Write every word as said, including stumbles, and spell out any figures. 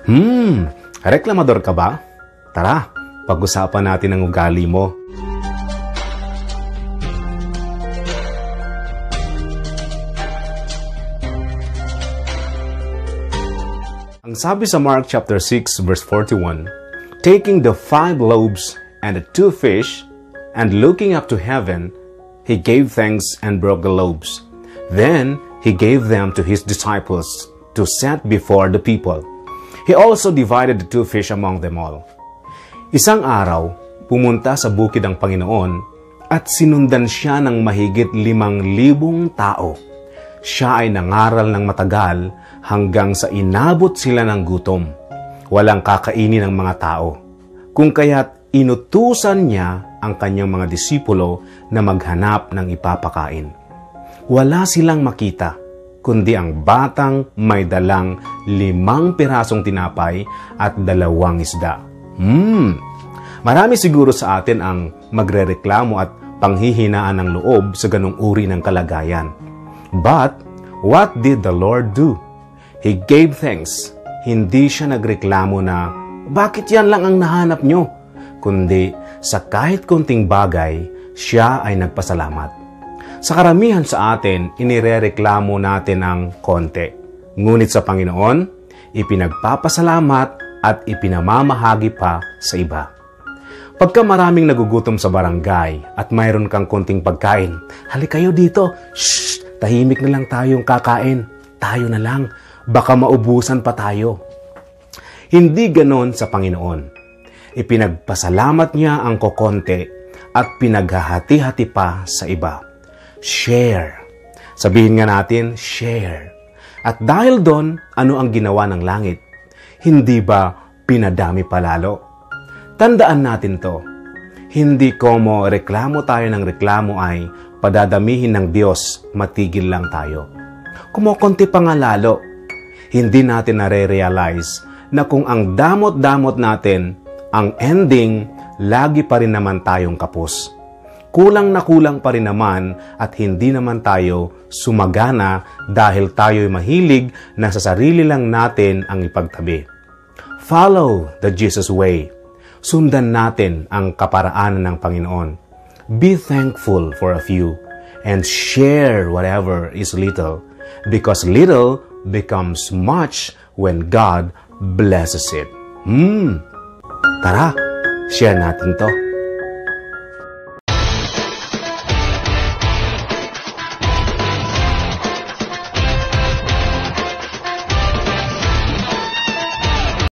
Hmm, reklamador ka ba? Tara, pag-usapan natin ang ugali mo. Ang sabi sa Mark chapter six verse forty-one, taking the five loaves and the two fish, and looking up to heaven, he gave thanks and broke the loaves. Then he gave them to his disciples to set before the people. He also divided the two fish among them all. Isang araw, pumunta sa bukid ang Panginoon at sinundan siya ng mahigit limang libong tao. Siya ay nangaral ng matagal hanggang sa inabot sila ng gutom. Walang kakainin ng mga tao. Kung kaya't inutusan niya ang kanyang mga disipulo na maghanap ng ipapakain. Wala silang makita, kundi ang batang may dalang limang pirasong tinapay at dalawang isda. Hmm, marami siguro sa atin ang magrereklamo at panghihinaan ng loob sa ganung uri ng kalagayan. But, what did the Lord do? He gave thanks. Hindi siya nagreklamo na, bakit yan lang ang nahanap nyo? Kundi, sa kahit konting bagay, siya ay nagpasalamat. Sa karamihan sa atin, inirereklamo natin ang konti. Ngunit sa Panginoon, ipinagpapasalamat at ipinamamahagi pa sa iba. Pagka maraming nagugutom sa barangay at mayroon kang konting pagkain, halik kayo dito, shh, tahimik na lang tayong kakain. Tayo na lang, baka maubusan pa tayo. Hindi ganon sa Panginoon. Ipinagpasalamat niya ang kokonti at pinaghahati-hati pa sa iba. Share. Sabihin nga natin, share. At dahil doon, ano ang ginawa ng langit? Hindi ba pinadami palalo? Tandaan natin to. Hindi como reklamo tayo ng reklamo ay padadamihin ng Diyos, matigil lang tayo. Kumukonti pa nga lalo. Hindi natin nare-realize na kung ang damot-damot natin, ang ending, lagi pa rin naman tayong kapos. Kulang na kulang pa rin naman at hindi naman tayo sumagana dahil tayo'y mahilig na sa sarili lang natin ang ipagtabi. Follow the Jesus way. Sundan natin ang kaparaanan ng Panginoon. Be thankful for a few and share whatever is little, because little becomes much when God blesses it. Hmm. Tara, share natin to.